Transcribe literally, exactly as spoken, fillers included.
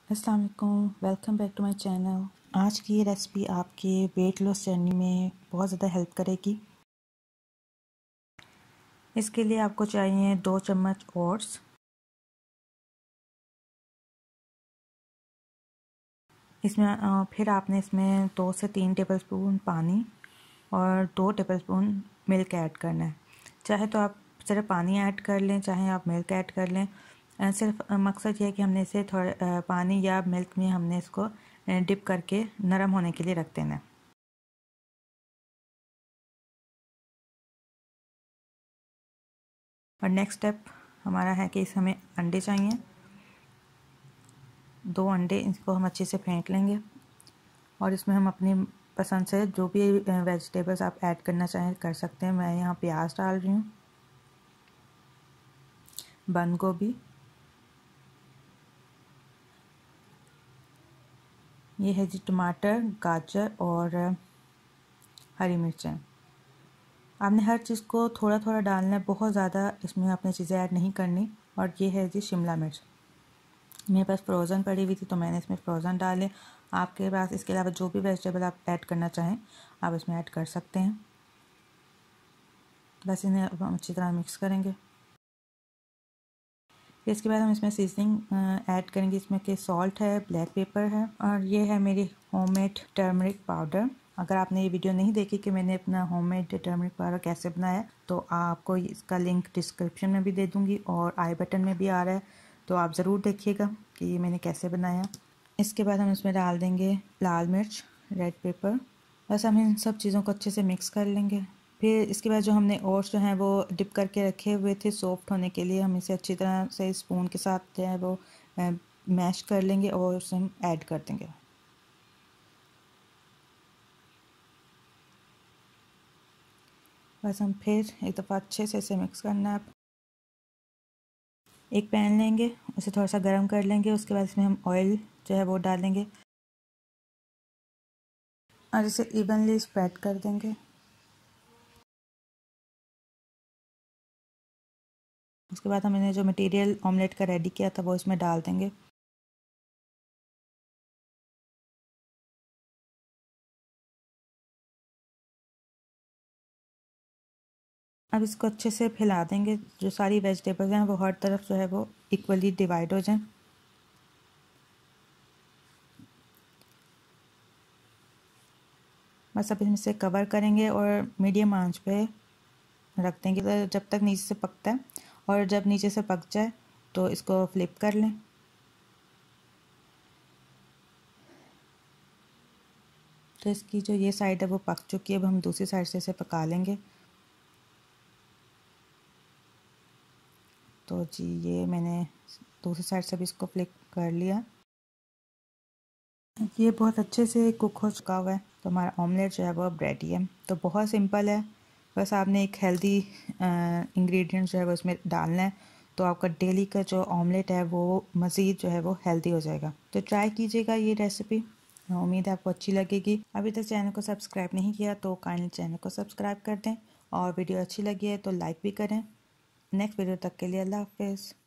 अस्सलाम वालेकुम, welcome back to my channel. आज की ये रेसिपी आपके वेट लॉस जर्नी में बहुत ज़्यादा हेल्प करेगी। इसके लिए आपको चाहिए दो चम्मच ओट्स, इसमें फिर आपने इसमें दो से तीन टेबलस्पून पानी और दो टेबलस्पून मिल्क ऐड करना है। चाहे तो आप सिर्फ पानी ऐड कर लें, चाहे आप मिल्क ऐड कर लें। सिर्फ मकसद ये है कि हमने इसे थोड़ा पानी या मिल्क में हमने इसको डिप करके नरम होने के लिए रख देना है। और नेक्स्ट स्टेप हमारा है कि इस हमें अंडे चाहिए, दो अंडे, इसको हम अच्छे से फेंट लेंगे और इसमें हम अपनी पसंद से जो भी वेजिटेबल्स आप ऐड करना चाहें कर सकते हैं। मैं यहाँ प्याज डाल रही हूँ, बंद गोभी, ये है जी टमाटर, गाजर और हरी मिर्चें। आपने हर चीज़ को थोड़ा थोड़ा डालना है, बहुत ज़्यादा इसमें आपने चीज़ें ऐड नहीं करनी। और ये है जी शिमला मिर्च, मेरे पास फ्रोज़न पड़ी हुई थी तो मैंने इसमें फ्रोज़न डाले। आपके पास इसके अलावा जो भी वेजिटेबल आप ऐड करना चाहें आप इसमें ऐड कर सकते हैं। बस इन्हें हम अच्छी तरह मिक्स करेंगे। फिर इसके बाद हम इसमें सीजनिंग ऐड करेंगे। इसमें के सॉल्ट है, ब्लैक पेपर है और ये है मेरी होममेड टर्मरिक पाउडर। अगर आपने ये वीडियो नहीं देखी कि मैंने अपना होममेड टर्मरिक पाउडर कैसे बनाया तो आपको इसका लिंक डिस्क्रिप्शन में भी दे दूँगी और आई बटन में भी आ रहा है, तो आप ज़रूर देखिएगा कि ये मैंने कैसे बनाया। इसके बाद हम इसमें डाल देंगे लाल मिर्च, रेड पेपर। बस हम इन सब चीज़ों को अच्छे से मिक्स कर लेंगे। फिर इसके बाद जो हमने ओट्स जो हैं वो डिप करके रखे हुए थे सॉफ्ट होने के लिए, हम इसे अच्छी तरह से स्पून के साथ जो है वो मैश कर लेंगे और उसे हम ऐड कर देंगे। बस हम फिर एक दफ़ा अच्छे से इसे मिक्स करना है। एक पैन लेंगे, उसे थोड़ा सा गर्म कर लेंगे, उसके बाद इसमें हम ऑयल जो है वो डालेंगे और इसे इवनली स्प्रेड कर देंगे। उसके बाद हमने जो मटेरियल ऑमलेट का रेडी किया था वो इसमें डाल देंगे। अब इसको अच्छे से फैला देंगे, जो सारी वेजिटेबल्स हैं वो हर तरफ जो है वो इक्वली डिवाइड हो जाएं। बस अब इसे कवर करेंगे और मीडियम आंच पे रख देंगे जब तक नीचे से पकता है, और जब नीचे से पक जाए तो इसको फ्लिप कर लें। तो इसकी जो ये साइड है वो पक चुकी है, अब हम दूसरी साइड से इसे पका लेंगे। तो जी ये मैंने दूसरी साइड से भी इसको फ्लिप कर लिया। ये बहुत अच्छे से कुक हो चुका हुआ है, तो हमारा ऑमलेट जो है वो अब रेडी है। तो बहुत सिंपल है, बस आपने एक हेल्दी इंग्रेडिएंट जो है वो इसमें डालना है, तो आपका डेली का जो ऑमलेट है वो मज़ीद जो है वो हेल्दी हो जाएगा। तो ट्राई कीजिएगा ये रेसिपी, उम्मीद है आपको अच्छी लगेगी। अभी तक चैनल को सब्सक्राइब नहीं किया तो काइंडली चैनल को सब्सक्राइब कर दें और वीडियो अच्छी लगी है तो लाइक भी करें। नेक्स्ट वीडियो तक के लिए अल्लाह हाफिज़।